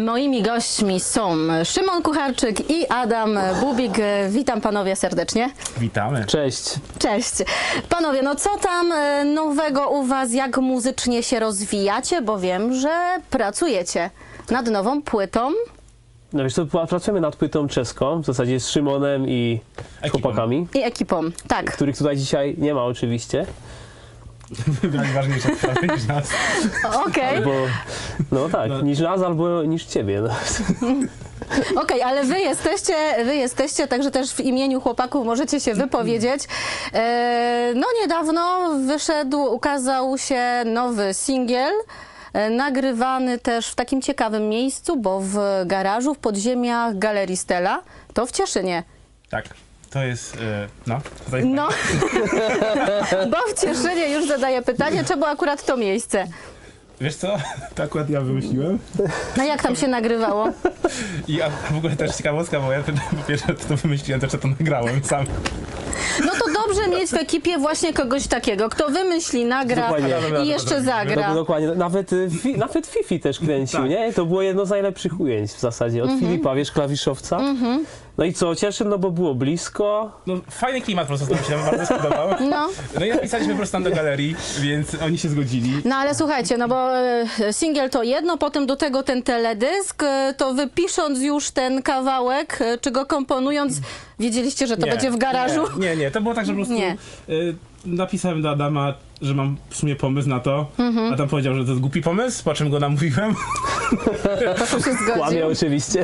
Moimi gośćmi są Szymon Kucharczyk i Adam Bubik. Witam panowie serdecznie. Witamy. Cześć. Cześć. Panowie, no co tam nowego u was, jak muzycznie się rozwijacie, bo wiem, że pracujecie nad nową płytą. No wiesz co, pracujemy nad płytą czeską, w zasadzie z Szymonem i chłopakami. I ekipą, tak. Których tutaj dzisiaj nie ma oczywiście. Wybrali ważniejsze sprawy niż nas. Okej. Bo, no tak, niż nas albo niż ciebie. No. Okej, ale wy jesteście, także też w imieniu chłopaków możecie się wypowiedzieć. No niedawno ukazał się nowy singiel, nagrywany też w takim ciekawym miejscu, bo w garażu, w podziemiach Galerii Stella, to w Cieszynie. Tak. To jest, No, bo w Cieszynie już zadaję pytanie, czemu akurat to miejsce? Wiesz co? To akurat ja wymyśliłem. No jak tam się nagrywało? I w ogóle też ciekawostka, bo ja pierwsze to wymyśliłem, też to nagrałem sam. No to dobrze mieć w ekipie właśnie kogoś takiego, kto wymyśli, nagra Dokładnie. i jeszcze zagra. Dokładnie, nawet Fifi też kręcił, Tak. nie? To było jedno z najlepszych ujęć w zasadzie, od Filipa, wiesz, klawiszowca. No i co, Cieszyn, no bo było blisko. No fajny klimat po prostu się nam bardzo spodobał. No i napisaliśmy po prostu tam do galerii, więc oni się zgodzili. No ale słuchajcie, no bo singiel to jedno, potem do tego ten teledysk, to wy pisząc już ten kawałek, czy go komponując, wiedzieliście, że to będzie w garażu? Nie, to było tak, że po prostu napisałem do Adama, że mam w sumie pomysł na to. Adam powiedział, że to jest głupi pomysł, po czym go namówiłem. To się zgodził. Kłamie oczywiście.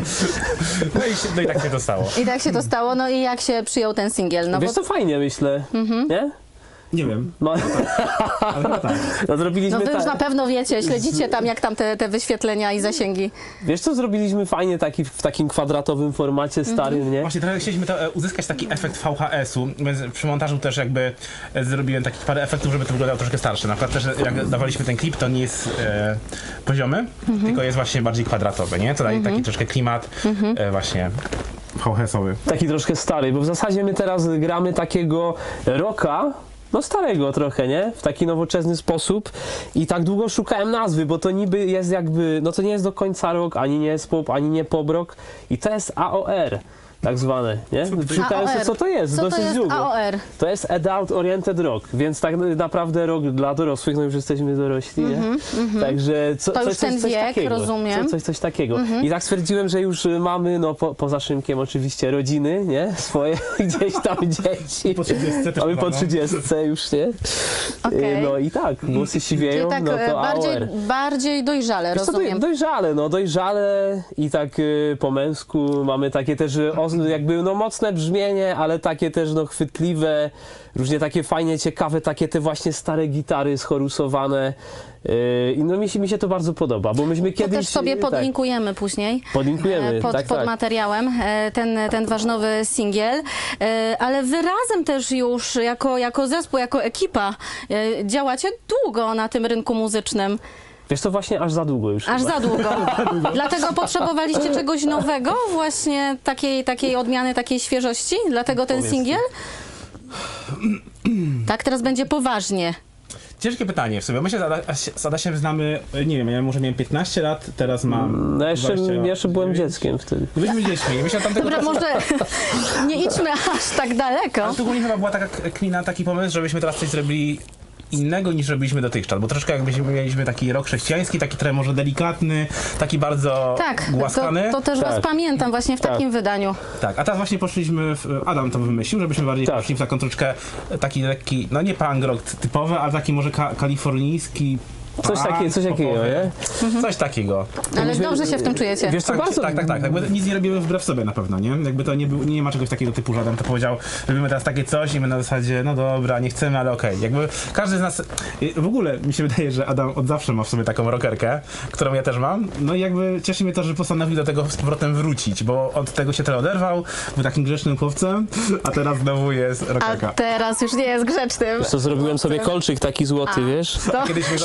No i tak się to stało. I tak się to stało, no i jak się przyjął ten singiel? No Wiesz co, fajnie myślę, nie? Nie wiem, No, ale chyba tak. no zrobiliśmy No wy już na tak. pewno wiecie, śledzicie tam jak tam te wyświetlenia i zasięgi. Wiesz co, zrobiliśmy fajnie w takim kwadratowym formacie starym, nie? Właśnie trochę chcieliśmy uzyskać taki efekt VHS-u, więc przy montażu też jakby zrobiłem takich parę efektów, żeby to wyglądało troszkę starsze. Na przykład też jak dawaliśmy ten klip, to nie jest poziomy, tylko jest właśnie bardziej kwadratowy, nie? To daje taki troszkę klimat właśnie VHS-owy. Taki troszkę stary, bo w zasadzie my teraz gramy takiego rocka, no starego trochę, nie? W taki nowoczesny sposób i tak długo szukałem nazwy, bo to niby jest jakby, no to nie jest do końca rock, ani nie jest pop, ani nie pop rock i to jest AOR. Tak zwane, nie? Szukałem się, co to jest, Co dosyć to jest długo. AOR? To jest Adult Oriented Rock, więc tak naprawdę rock dla dorosłych, no już jesteśmy dorośli, nie? Także To już ten wiek, takiego. rozumiem. Coś takiego. I tak stwierdziłem, że już mamy, no poza Szymkiem oczywiście rodziny, nie? Swoje gdzieś tam dzieci. Po 30 też Mamy po chyba, no. 30 już, nie? Okej. No i tak, głosy siwieją, Czyli tak no to AOR. bardziej dojrzale, Wiesz co, rozumiem. dojrzale i tak po męsku mamy takie też jakby no mocne brzmienie, ale takie też no chwytliwe, różnie takie fajnie, ciekawe, takie te właśnie stare gitary schorusowane i no mi się to bardzo podoba, bo myśmy To kiedyś... też sobie podlinkujemy później. Podlinkujemy, pod materiałem ten wasz nowy singiel, ale wy razem też już jako zespół, jako ekipa działacie długo na tym rynku muzycznym. Wiesz co, właśnie aż za długo już. Aż chyba. za długo. Dlatego potrzebowaliście czegoś nowego, właśnie takiej odmiany, takiej świeżości? Dlatego ten singiel? Tak, teraz będzie poważnie. Ciężkie pytanie w sobie. My się z Adasiem znamy, nie wiem, ja może miałem 15 lat, teraz mam No 20. jeszcze byłem dzieckiem wtedy. Byliśmy dziećmi. Myślę, tamtego Dobra, może nie idźmy aż tak daleko. Ale tu ogólnie chyba była taka klina, taki pomysł, żebyśmy teraz coś zrobili innego niż robiliśmy dotychczas, bo troszkę jakbyśmy mieliśmy taki rok chrześcijański, taki trochę może delikatny, taki bardzo Tak, głaskany. to też was Tak. pamiętam właśnie w takim wydaniu. Tak, a teraz właśnie poszliśmy, Adam to wymyślił, żebyśmy bardziej poszli w taką troszkę, taki lekki, no nie punk rock typowy, ale taki może kalifornijski. Coś takiego, nie? Coś takiego. Ale dobrze się w tym czujecie. Wiesz co, Tak, bardzo... tak. Jakby nic nie robimy wbrew sobie na pewno, nie? Jakby to nie ma czegoś takiego typu, że Adam to powiedział, robimy teraz takie coś i my na zasadzie, no dobra, nie chcemy, ale okej. Jakby każdy z nas, w ogóle mi się wydaje, że Adam od zawsze ma w sobie taką rockerkę, którą ja też mam, no i jakby cieszy mnie to, że postanowił do tego z powrotem wrócić, bo od tego się trochę oderwał, był takim grzecznym chłopcem, a teraz znowu jest A rockerka. teraz już nie jest grzecznym. Co zrobiłem sobie kolczyk taki złoty, wiesz? To Kiedyś mnie za to krytykował.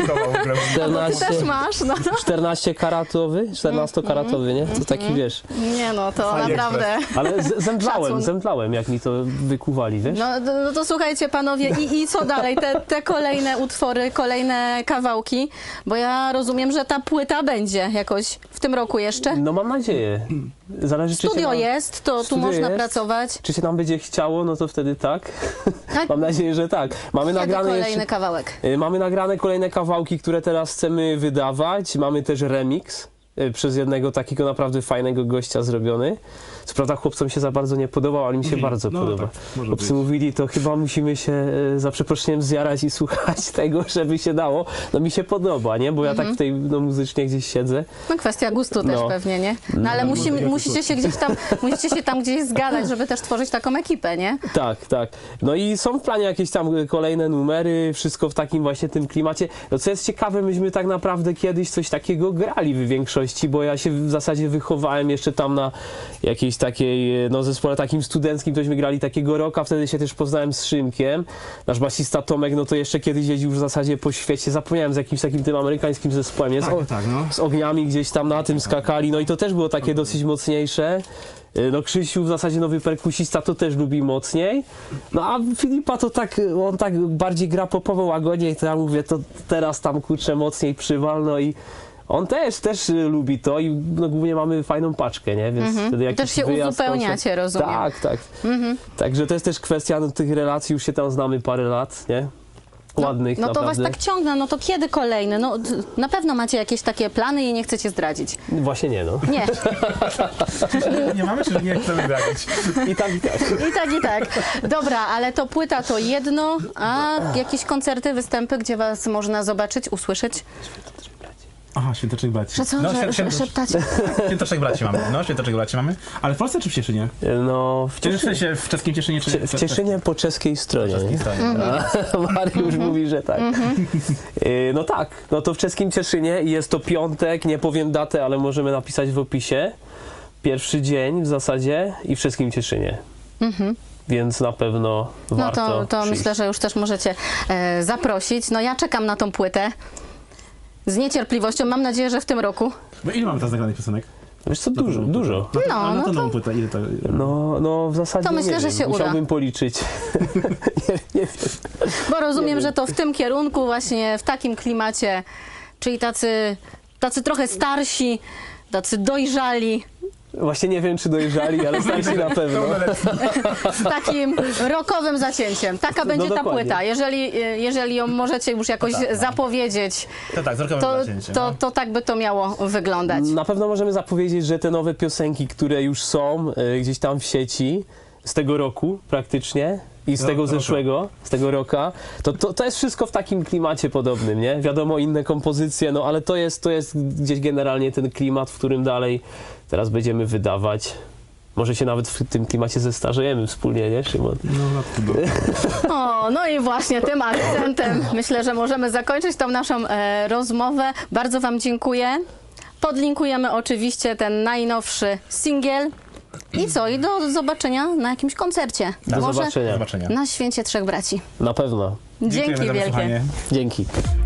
produkował w ogóle. Ty też masz, no. 14-karatowy, 14-karatowy, nie? To taki, wiesz. Nie no, to Fajnie naprawdę. Ale Szacun. zemdlałem, jak mi to wykuwali, wiesz? No to słuchajcie panowie, i co dalej? Te kolejne utwory, kolejne kawałki, bo ja rozumiem, że ta płyta będzie jakoś w tym roku jeszcze. No mam nadzieję. Zależy, czy się Studio nam, jest, to tu studio można jest. pracować. Czy się nam będzie chciało, no to wtedy tak. Tak? Mam nadzieję, że tak. Mamy Kiedy nagrane kolejny jeszcze, kawałek? mamy nagrane kolejne kawałki, które teraz chcemy wydawać. Mamy też remix przez jednego takiego naprawdę fajnego gościa zrobiony. Co prawda chłopcom się za bardzo nie podobał, ale mi się bardzo no podoba. tak, może Chłopcy być. mówili, to chyba musimy się za przeproszeniem zjarać i słuchać tego, żeby się dało. No mi się podoba, nie? Bo ja tak w tej muzycznie gdzieś siedzę. No kwestia gustu też No. pewnie, nie? No ale ja musicie się tam gdzieś zgadać, żeby też tworzyć taką ekipę, nie? Tak, tak. No i są w planie jakieś tam kolejne numery, wszystko w takim właśnie tym klimacie. No co jest ciekawe, myśmy tak naprawdę kiedyś coś takiego grali w większości, bo ja się w zasadzie wychowałem jeszcze tam na jakiejś takiej, no zespole takim studenckim, tośmy grali takiego rocka, wtedy się też poznałem z Szymkiem. Nasz basista Tomek, no to jeszcze kiedyś jeździł w zasadzie po świecie, zapomniałem z jakimś takim tym amerykańskim zespołem, nie? Tak, no. Z ogniami gdzieś tam na tym skakali, no i to też było takie dosyć mocniejsze. No Krzysiu w zasadzie nowy perkusista to też lubi mocniej. No a Filipa to tak, on tak bardziej gra popowo łagodniej, to ja mówię, to teraz tam kurczę mocniej przywal, no i on też lubi to i no, głównie mamy fajną paczkę, nie? Więc wtedy jakiś Też się wyjazd, uzupełniacie, koncert. rozumiem. Tak, tak. Także to jest też kwestia no, tych relacji, już się tam znamy parę lat, nie? Ładnych No to was naprawdę. tak ciągnę, no to kiedy kolejny? No na pewno macie jakieś takie plany i nie chcecie zdradzić. Właśnie nie, no. Nie, Nie mamy, czy nie chcemy grać? I tak, i tak. i tak. Dobra, ale to płyta to jedno, a jakieś koncerty, występy, gdzie was można zobaczyć, usłyszeć? Aha, Świętoczek Braci. Że co, że szeptacie? Świętoczek Braci mamy, no, Świętoczek Braci mamy. Ale w Polsce czy w Cieszynie? No, w W sensie w czeskim Cieszynie czy... W Cieszynie po czeskiej stronie. czeskiej nie? stronie. Mariusz mówi, że tak. No tak, no to w czeskim Cieszynie i jest to piątek, nie powiem datę, ale możemy napisać w opisie. Pierwszy dzień w zasadzie i w czeskim Cieszynie. Więc na pewno No warto to przyjść. myślę, że już też możecie zaprosić. No ja czekam na tą płytę z niecierpliwością. Mam nadzieję, że w tym roku. No ile mamy teraz nagranych piosenek? Wiesz co, dużo. Na to nową płytę, ile to... No w zasadzie To myślę, nie że wiem. się uda. Musiałbym policzyć. nie wiem. Bo rozumiem, że to w tym kierunku, właśnie w takim klimacie, czyli tacy trochę starsi, tacy dojrzali, Właśnie nie wiem, czy dojrzali, ale starsi na pewno. z takim rockowym zacięciem. Taka będzie ta dokładnie. płyta. Jeżeli ją możecie już jakoś zapowiedzieć, To tak, z rokowym zacięciem. to tak by to miało wyglądać. Na pewno możemy zapowiedzieć, że te nowe piosenki, które już są gdzieś tam w sieci, z tego roku praktycznie i z tego zeszłego, z tego roka, to jest wszystko w takim klimacie podobnym, nie? Wiadomo, inne kompozycje, no ale to jest gdzieś generalnie ten klimat, w którym dalej teraz będziemy wydawać. Może się nawet w tym klimacie zestarzejemy wspólnie, nie, Szymon? O, no i właśnie tym akcentem myślę, że możemy zakończyć tą naszą rozmowę. Bardzo wam dziękuję. Podlinkujemy oczywiście ten najnowszy singiel. I co? I do zobaczenia na jakimś koncercie. Do Może zobaczenia. Do zobaczenia. na Święcie Trzech Braci. Na pewno. Dzięki Dziękujemy za wielkie. wysłuchanie. Dzięki.